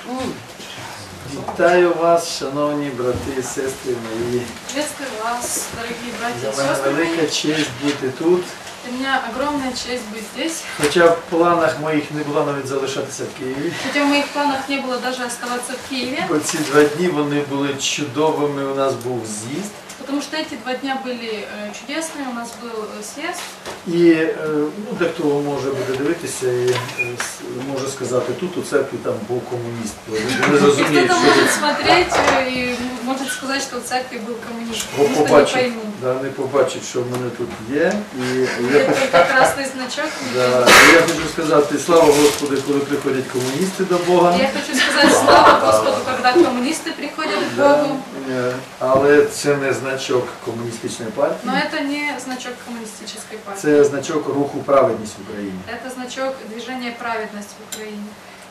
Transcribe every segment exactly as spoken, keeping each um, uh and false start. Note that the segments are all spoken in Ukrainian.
Вітаю вас, шановні брати і сестри мої. Приветствую вас, дорогие братья и Для мене сестры. велика честь бути тут. Для меня огромная честь быть здесь. Хоча в планах моїх не було навіть залишатися в Києві. Хотя в моих планах не было даже оставаться в Киеве. Бо ці два дні вони були чудовими, у нас був з'їзд. Потому что эти два дня были э, чудесные, у нас был э, съезд. І е, ну, дехто може буде дивитися і е, с- може сказати, тут у церкві там був комуніст. Вони И розуміють, кто-то що может смотреть э, и может сказать, что в церкви был коммунист. бо Потому что не побачить, пойму. да, не побачить, що в мене тут є. І я Это только красный значок. Да, і я хочу сказати, слава Господу, коли приходять комуністи до Бога. Я хочу сказать слава Господу, когда коммунисты приходят к Да, Богу. е, але це не значок комуністичної Но партії, это не значок коммунистической партии. це значок руху праведність в Україні. Это значок движения праведность в Украине.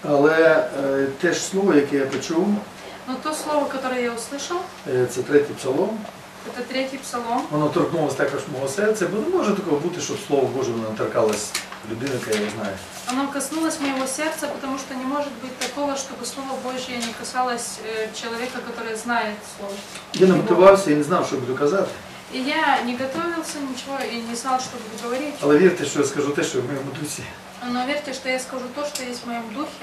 Але е, те ж слово, яке я почув, Но то слово, которое я услышал, е, це третій псалом, это третий псалом. воно торкнулося також мого серця, бо не може такого бути, щоб Слово Боже воно торкалось людини, яка його знає. Оно коснулось моего сердца, потому что не может быть такого, чтобы Слово Божье не касалось э, человека, который знает Слово. Я не готувався і не знав, що буду казати. И я не готовился ничего и не знал, что буду говорить. Але вірте, що я скажу те, що в моєму дусі. Но верьте, что я скажу то, что есть в моем духе.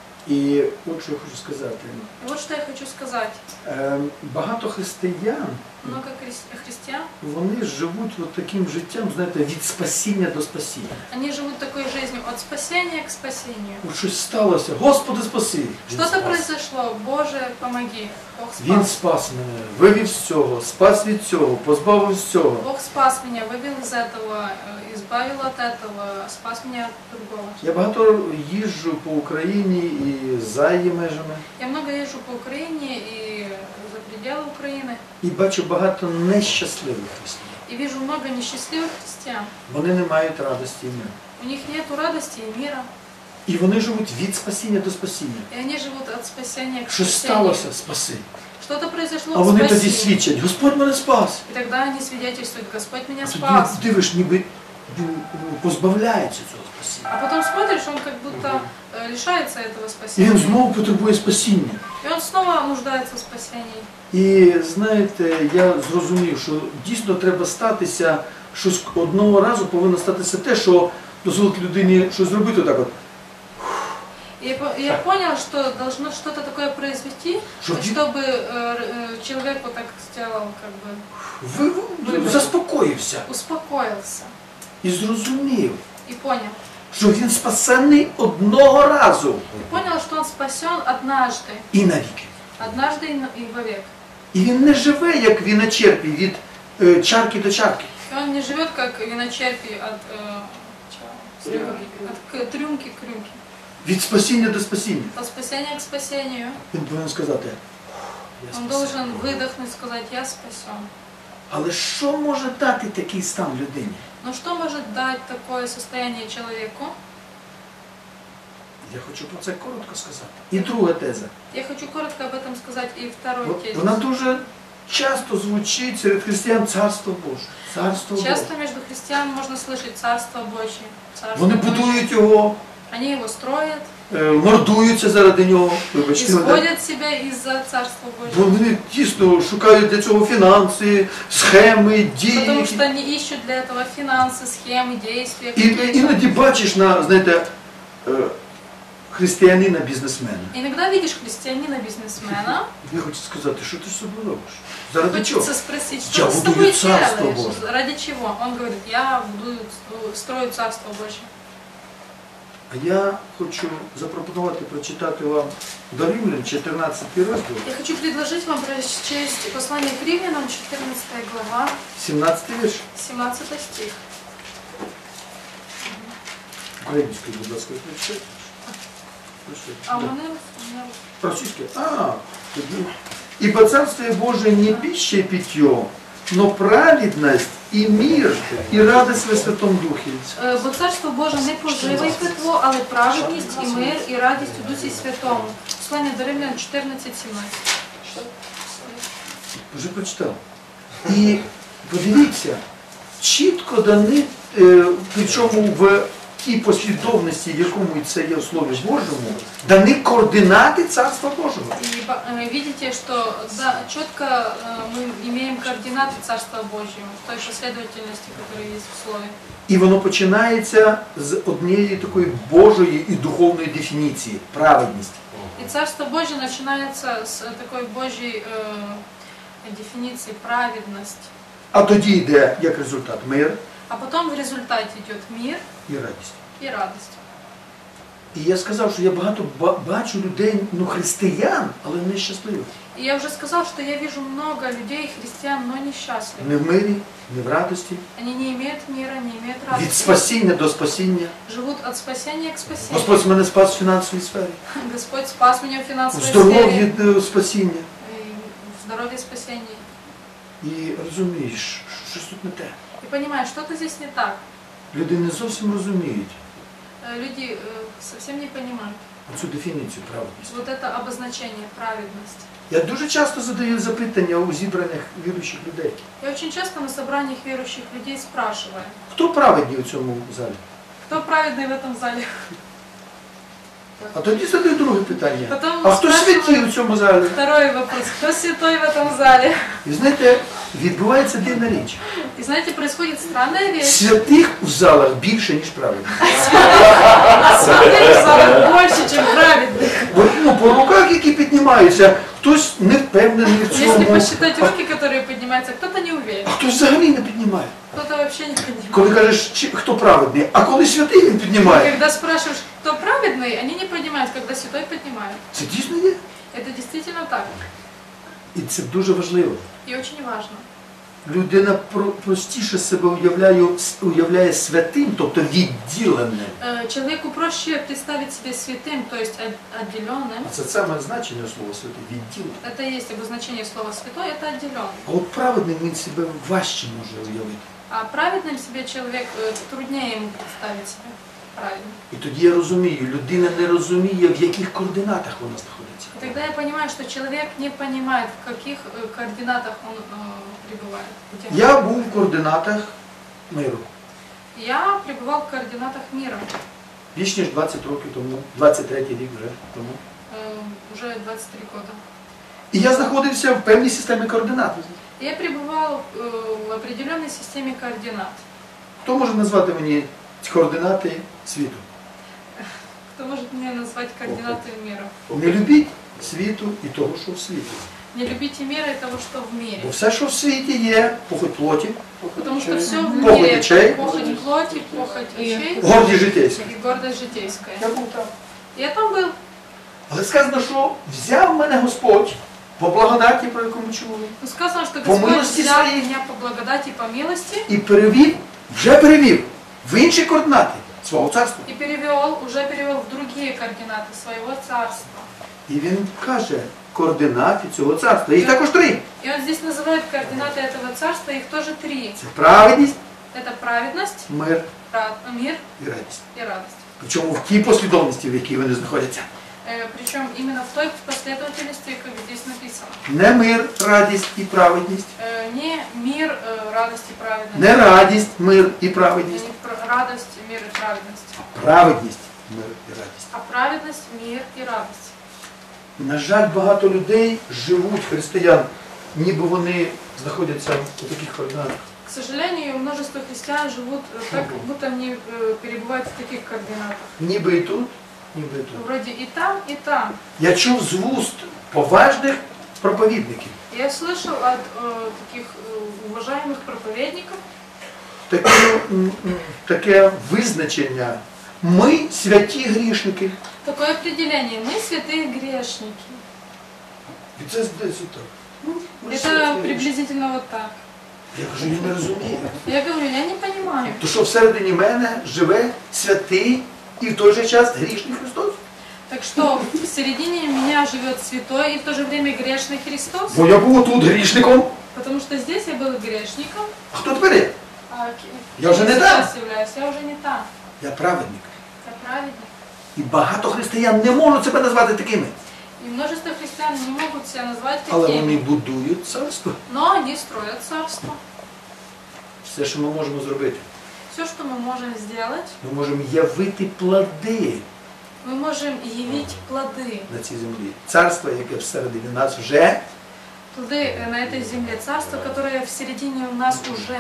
І от що я хочу сказати. И вот что я хочу сказать. Е, Багато християн, Много хри- христиан, вони живуть от таким життям, знаєте, від спасіння до спасіння. они живут такой жизнью от спасения к спасению. От щось сталося, Господи, спаси! Він Что-то спас. произошло, Боже, помоги. Бог Він спас. спас мене, вивів з цього, спас від цього, позбавив з цього. Бог спас меня, вывел из этого, э, избавил от этого, спас меня от другого. Я багато їжджу по Україні і за її межами, Я много езжу по Украине и за пределы Украины, і бачу багато нещасливих християн. и вижу много несчастливых христиан. Вони не мають радості і миру. У них нет радости и мира, І вони живуть від спасіння до спасіння. и они живут от спасения к Щось спасению. сталося, спаси. Что-то произошло, А вони тоді спаси. свідчать, Господь мене спас. И тогда они свидетельствуют, Господь меня А спас. тоді дивиш, ніби він позбавляється цього спасіння. А потом смотришь, он как будто э, лишается этого І він спасения. знову потребує спасіння. И он снова нуждается в спасении. І знаєте, я зрозумів, що дійсно треба статися, щось одного разу повинно статися те, що дозволить людині щось зробити так от. И я по- я понял, что должно что-то такое произойти, Чтоб- чтобы э, э, человек вот так сделал, как бы Ви, ви- заспокоївся успокоился і зрозумів, и понял. що він спасений одного разу И понял, что он спасен однажды, і навіки. однажды и на- и вовек. І він не живе, як віночерпій, від е, чарки до чарки. И он не живет как виночерпий от, э, чего? от к- трюмки к рюмке. Від спасіння до спасіння. От спасения к спасению. Він повинен сказати, я Он спасений. должен выдохнуть, сказать, я спасен. Але що може дати такий стан людині? Но что может дать такое состояние человеку? Я хочу про це коротко сказати. І друга теза. Я хочу коротко об этом сказать и второй От тезис. вона дуже часто звучить серед християн Царство Боже. Царство Боже. Часто между христиан можно слышать Царство Божье. Царство Вони Божье. будують його, Они его строят, е, мордуються заради нього. Вибачте, мене. исходят себя из-за Царства Бо Божьего. вони тісно шукають для цього фінанси, схеми, дії. Потому что они ищут для этого финансы, схемы, действия. І іноді бачиш на, знаєте, е, християнина-бізнесмена. Иногда видишь христианина-бизнесмена, Я хочу сказати, що ти з собою робиш? Заради чого? хочется спросить, Я что ты с будую тобой Царство делаешь? Божие. Ради чего? Он говорит, я буду строю Царство Божье. А я хочу запропонувати прочитати вам до Римлян чотирнадцятий розділ, Я хочу предложить вам прочесть послание к Римлянам, четырнадцатая глава, сімнадцятий вірш. семнадцатый стих. Українською, будь ласка, прочитайте. А Да. у мене, у мене Російською? А, тоді. «Ибо Царствие Божие не пища и питье, но праведность и мир, и радость во Святом Духе». Е, Бо Царство Боже не поживе й питво, але праведність і мир, і радість у Дусі Святому. Послання до Римлян чотирнадцять сімнадцять. Вже прочитав. І подивіться, чітко дані, е, причому в тій послідовності, в якому це є в Слові Божому, дані координати Царства Божого. И э, видите, что да, четко э, мы имеем координаты Царства Божьего, в той последовательности, которая есть в Слове. І воно починається з однієї такої Божої і духовної дефініції – праведність. И Царство Божье начинается с такой Божьей э, дефиниции праведность. А тоді йде, як результат, мир А потом в результате идет мир і радість. и радость. І я сказав, що я багато ба- бачу людей, ну, християн, але не щасливих. И я уже сказал, что я вижу много людей, христиан, но несчастливых. Не в мирі, не в радості, Они не имеют мира, не имеют від радости. спасіння до спасіння. Живут от спасения к спасению. Господь мене спас в фінансовій сфері, Господь спас меня в в финансовой здоров'ї сфере, до спасіння. и в здоровье спасения. І розумієш, що щось тут не те. И понимаешь, что-то здесь не так. Люди не зовсім розуміють Э, Люди э, совсем не понимают. цю дефініцію праведності. Вот это обозначение праведность. Я дуже часто задаю запитання у зібраних віруючих людей. Я очень часто на собраниях верующих людей спрашиваю, Хто праведний у цьому залі? кто праведный в этом зале? А тоді задаю друге питання. Потом А хто спрашиваю святі у цьому залі? второй вопрос, кто святой в этом зале? І знаєте, відбувається дивна річ. И знаете, происходит странная вещь. Святих в залах більше, ніж праведних. Святых в залах больше, чем праведных. От, ну, по руках, які піднімаються, хтось не впевнений в Если цьому, посчитать а, руки, которые поднимаются, кто-то не уверен, а хтось взагалі не піднімає. кто-то вообще не понимает. Коли кажеш, чи- хто праведний, а коли святий він піднімає. Когда спрашиваешь, кто праведный, они не понимают, когда святой поднимают. Це дійсно є. Это действительно так. І це дуже важливо. И очень важно. Людина про- простіше себе уявляє, уявляє святим, тобто відділеним. Э, Человеку проще представить себя святым, то есть от- отделенным. А це саме значення слова святий, відділений. Это и есть обозначение слова святой, это отделенный. А от праведним він себе важче може уявити. А праведным себе человек, э, труднее ему представить себя правильно. І тоді я розумію, людина не розуміє, в яких координатах вона знаходиться. И тогда я понимаю, что человек не понимает, в каких э, координатах он э, пребывает. Где- Я був в координатах миру Я пребывал в координатах мира більш ніж двадцять років тому, двадцять третій рік вже тому. э, уже двадцать три года. І я знаходився в певній системі координат. Я пребывал э, в определенной системе координат. Хто може назвати мені ці координати світу? Кто может мне назвать координаты мира? Не любіть світу і того, що в світі. Не любите мира и того, что в мире. Бо все, що в світі є, похоть плоті, Потому что все в Похоть мире очей. – похоть плоти, похоть очей гордість житейська. и гордость житейская. Я був там. Я там был. Але сказано, що взяв мене Господь по благодаті, про яку ми чули, Но сказано, что По Господь милости взял своей. меня по благодати и по милости і перевів, вже перевів в інші координати свого царства. и перевел, уже перевел в другие координаты своего царства. І він каже, координати цього царства. Їх також три. И он здесь называет координаты этого царства, их тоже три. Це праведність, Это праведность, мир ра- мир і радість. и радость. Причому в тій послідовності, в якій вони знаходяться. Э, Причем именно в той последовательности, как здесь написано. Не мир, радість і праведність. Э, Не мир, э, радость и праведность. Не радість, мир і праведність. Не пр- радость, мир и праведность. Праведність, мир і радість. А праведность, мир и радость. На жаль, багато людей живуть, християн, ніби вони знаходяться у таких координатах. К сожалению, множество христиан живут э, так, как будто они э, перебывают в таких координатах. Ніби і тут, ніби і тут. Вроде и там, и там. Я чув з вуст поважних проповідників Я слышал от э, таких э, уважаемых проповедников таке, м, м, таке визначення. Ми святі грішники. такое определение. Мы святые грешники. І це десь отак. Ну, ми святі Это грішники. приблизительно вот так. Я кажу, я не розумію. Я говорю, я не понимаю. То що всередині мене живе святий і в той же час грішний Христос? Так что в середине меня живет святой и в то же время грешный Христос? Бо я був тут грішником. Потому что здесь я был грешником, А хто тепер є? а ки- Я уже не сейчас являюсь, я уже не там. Я праведник. Я праведник. І багато християн не можуть себе назвати такими. И множество христиан не могут себя назвать Але вони такими, будують царство. но они строят царство. Все, що ми можемо зробити. Все, что мы можем сделать, ми можемо явити плоди мы можем явить плоды. на цій землі. Царство, яке всередині нас вже Плоды на этой земле. Царство, которое в середине у нас уже,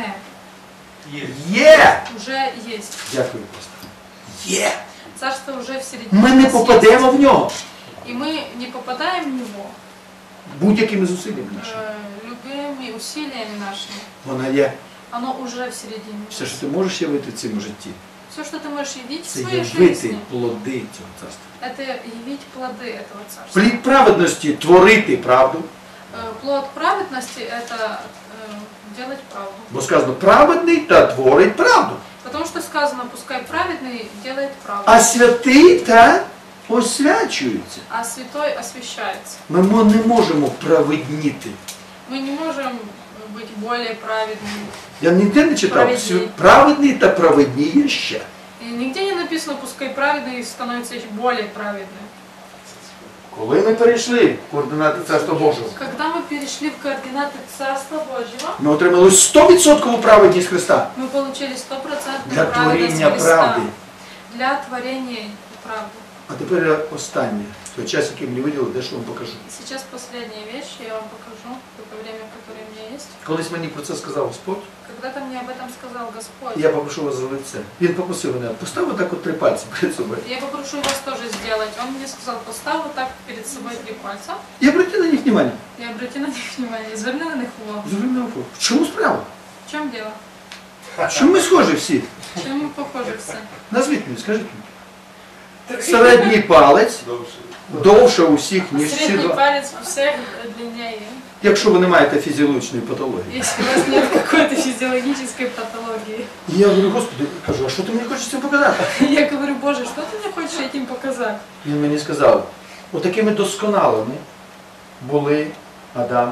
є. уже есть. Дякую, Господи. Є. Царство уже в середине Ми у не нас попадемо в нього есть. И мы не попадаем в него будь-якими зусиллями нашими. э, любыми усилиями нашими. Вона є. Оно уже в середине. Все, що ти можеш явити в цьому житті, Все, что ты можешь явить в це своей явити жизни, плоди цього царства. это явить плоды этого царства. Плід праведності творити правду, Э, Плод праведности – это э, делать правду. бо сказано праведний та творить правду, Потому что сказано, пускай праведный делает правду, а святий та освячується. а святой освящается. Ми мо- не можемо праведніти. Мы не можем быть более праведными. Я ніде не читав, Праведні. «Свя- праведний та праведніє ще. И нигде не написано, пускай праведный становится еще более праведным. Коли ми перейшли в координати Царства Божого, Когда мы перешли в координаты Царства Божьего, ми отримали сто відсотків праведність Христа мы получили стопроцентную для праведность творіння Христа. правди. Для творения правды. А тепер останнє. Той час, який мені виділили, дещо вам покажу. Сейчас последняя вещь, я вам покажу, это время, которое у меня есть. Колись мені про це сказав Господь, Когда-то мне об этом сказал Господь. я попрошу вас за лице. Він попросив мене, постав отак от три пальці перед собою. Я попрошу вас тоже сделать. Он мне сказал, поставь вот так перед собой три пальца І обрати на них увагу. и обрати на них внимание. Зверни на них увагу. Зверни на увагу. В чому справа? В чем дело? В чому ми схожі всі? Чем мы похожи все? Назвіть мені, скажіть мені. Середній палець довше усіх, ніж всі Средний два. палец у всех длиннее. Якщо ви не маєте фізіологічної патології. Если у вас нет какой-то физиологической патологии. І я говорю, Господи, кажу, а що ти мені хочеш цим показати? Я говорю, Боже, что ты мне хочешь этим показать? Він мені сказав, отакими досконалими були Адам,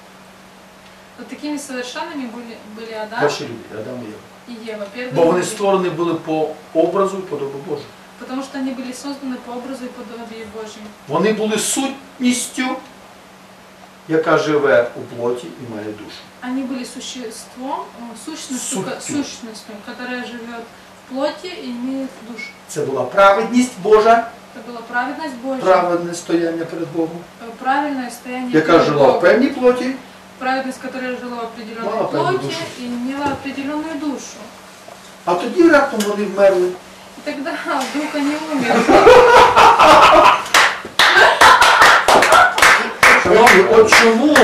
Вот такими совершенными были, были Адам перші люди, Адам і Єва. и Ева. Первые Бо вони люди. створені були по образу і подобу Божу. Потому что они были созданы по образу и подобию Божьему. Вони були сутністю, яка живе у плоті і має душу. Они были существом, э, сущностью, ко- Сутью. сущностью, которая живет в плоти и имеет душу. Це була праведність Божа, Это была праведность Божья, праведне стояння перед Богом, э, правильное стояние яка перед жила в Богом. певній плоті, Праведность, которая жила в определенной Мала определенную плоти душу. и имела определенную душу. а тоді раптом вони вмерли. И тогда вдруг они умерли. Шановні, от чому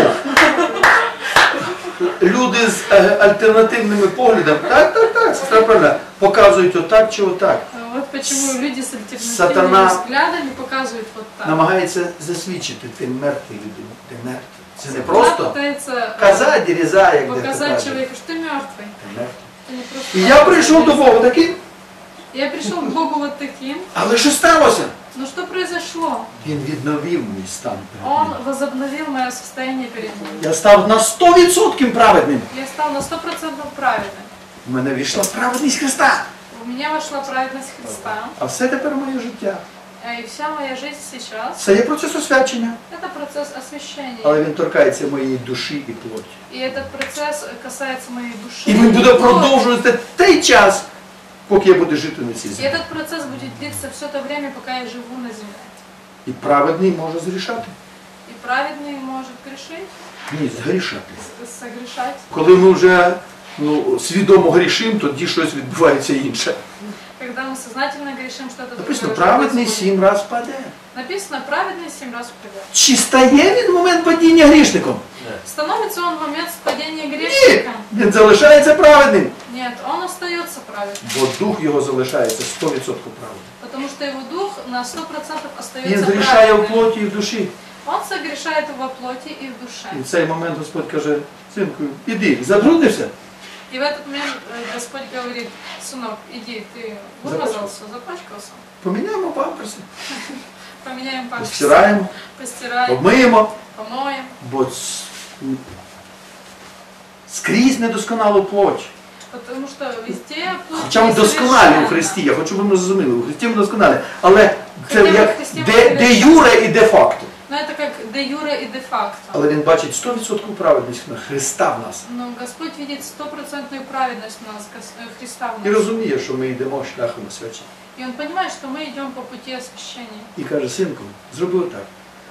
люди з е, альтернативними поглядами, так, так, так, сестра правильно, показують отак чи отак. Вот почему люди с альтернативными Сатана взглядами показывают вот так. Намагається засвідчити, ти мертвий людина, ти мертвий. Це не Сатана просто пытается э, каза, діріза, як де показать человеку, что ты мертвый. Ти мертвий. Ты не просто І я прийшов до Бога таким, Я пришел к Богу вот таким. але що сталося? Но что произошло? Він відновив мій стан перед Он ним. возобновил мое состояние перед Ним. Я став на сто відсотків праведним. Я стал на сто процентов праведным. У мене війшла праведність Христа. У меня вошла праведность Христа. А все тепер моє життя. А И вся моя жизнь сейчас Це є процес освячення. – это процесс освящения. Але він торкається моєї душі і плоті. И этот процесс касается моей души. І він буде и плоти. продовжувати той час, поки я буду жити на цій И землі. этот процесс будет длиться все то время, пока я живу на земле. І праведний може зрішати. И праведный может грешить, Ні, згрішати. с- согрешать. Коли ми вже ну, свідомо грішимо, тоді щось відбувається інше. Когда мы сознательно грешим, что-то Написано, другое праведний происходит. сім раз паде. Написано, праведный семь раз упадет. Чи стає він в момент падіння грішником? Становится он в момент падения Ні, грешника? він залишається праведним. Нет, он остается праведным. Бо дух його залишається сто відсотків праведним. Потому что его дух на сто процентов Він остается зрішає в праведным. плоті і в душі. Он согрешает во плоти и в душе. І в цей момент Господь каже, синку, іди, забруднився? И в этот момент э, Господь говорит, сынок, иди, ты вымазался, запачкался, Поміняємо памперси, поменяем памперсы, постираємо, постираем, обмиємо, помоем. бо ц- скрізь недосконалу плоть. Потому что везде плоть Хоча ми досконалі у несовершенна. Христі, я хочу, щоб ви мене зрозуміли, у Христі ми досконалі, але це Хоча ми в як Христі ми де, де совершенні. юре і де факто. Но это как де юре и де факто. Але він бачить сто відсотків праведність на Христа в нас. Но Господь видит стопроцентную праведность в нас, Гос- э, Христа в І нас. розуміє, що ми йдемо шляхом освячення. И Он понимает, что мы идем по пути освящения. І каже, синку, зроби отак.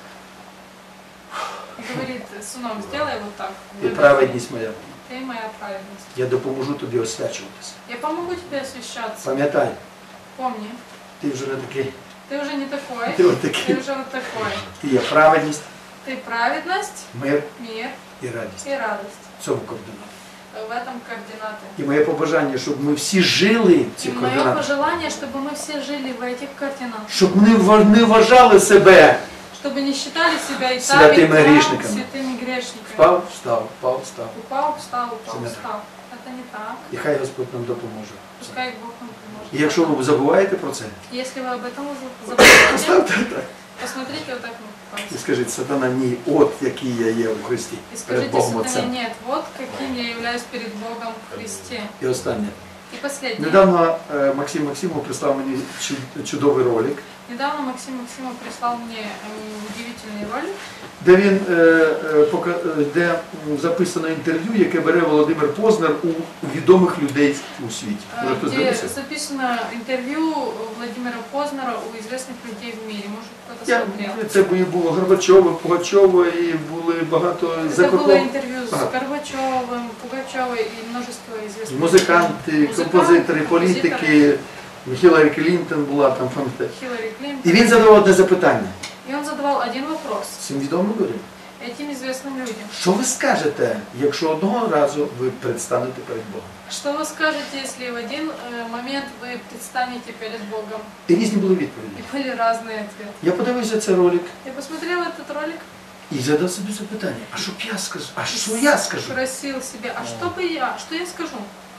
И говорит, сынок, сделай вот так. І праведність моя. Ты моя праведность. Я допоможу тобі освячуватися. Я помогу тебе освящаться. Пам'ятай, Помни, ти вже не такий, ты уже не такой, ти от такий. ты уже вот такой. Ти є праведність, Ты праведность, мир мир і радість. и радость. В цьому координаті. В этом координаты. І моє побажання, щоб ми всі жили в И цих мое координатах. пожелание, чтобы мы все жили в этих координатах. Щоб ми ва- не вважали себе. Чтобы не считали себя и там, Святыми и там, грешниками. святыми грешниками. Впав, встав, впав, встав. Упал, встал, упал, Це не так. встал. Это не так. І хай Господь нам допоможе. Пускай Бог нам поможет. І якщо ви забуваєте про це, Если вы об этом забудете, поставте так. посмотрите вот так на І пальцы. скажіть, сатана, ні, от який я є у Христі. И Перед скажите Богом сатане, Отцем. нет, вот каким я являюсь перед Богом в Христе. І останнє. И последнее. Недавно е, Максим Максимов прислав мені чу- чудовий ролик, Недавно Максим Максимов прислал мне м, удивительный ролик, де він е, е, пока- е, де м, записано інтерв'ю, яке бере Володимир Познер у відомих людей у світі. э, Може, хтось где дивився? записано интервью Владимира Познера у известных людей в мире. Может, кто-то Я, смотрел. це бу- було Горбачова, Пугачова і були багато Это было закордон. интервью с Ага. Горбачевым, Пугачевой и множество известных Музиканти, людей. композитори, Музыканты, політики, Хіларі Клінтон була там, пам'ятаєте. Хиллари Клинтон. І він задав одне запитання И он задавал один вопрос цим відомим людям. этим известным людям. Що ви скажете, якщо одного разу ви предстанете перед Богом? Что вы скажете, если в один э, момент вы предстанете перед Богом? І різні були відповіді. И были разные ответы. Я подивився цей ролик Я посмотрела этот ролик, і задав собі запитання, а що б я скажу? А що я скажу? спросил себе, а что бы я, что я скажу?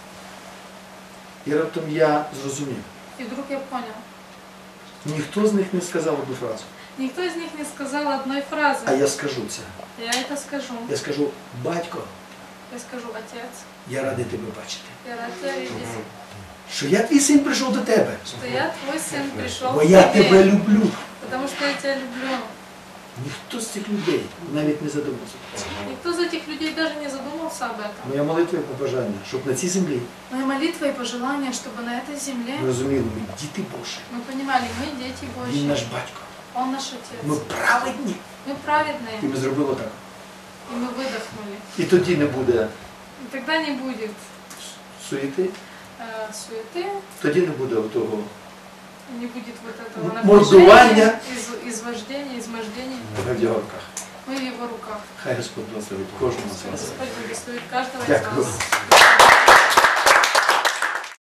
І раптом я зрозумів. И вдруг я понял. Ніхто з них не сказав одну фразу. Никто из них не сказал одной фразы. А я скажу це. Я это скажу. Я скажу, батько, Я скажу, отец, я радий тебе бачити. я рад тебя видеть, Що я твій син прийшов до тебе. что я твой сын пришел Бо к я тебе, тебе люблю. потому что я тебя люблю. Ніхто з цих людей навіть не задумався. Никто из этих людей даже не задумался об этом. Моя молитва і побажання, щоб на цій землі Моя молитва и пожелание, чтобы на этой земле ми розуміли, ми діти Божі. мы понимали, мы дети Він наш Божьи, батько. Он наш Ми Отец. праведні. Мы І праведные, ми зробили так. и мы выдохнули. І тоді не буде И тогда не будет суєти, э, суеты, тоді не буде того не будет вот этого Мордування. напряжения, из, извождения, измождения. в його руках. Мы в Его руках. Хай Господь благословить кожного з вас. Господь благословит каждого из Дякую. вас.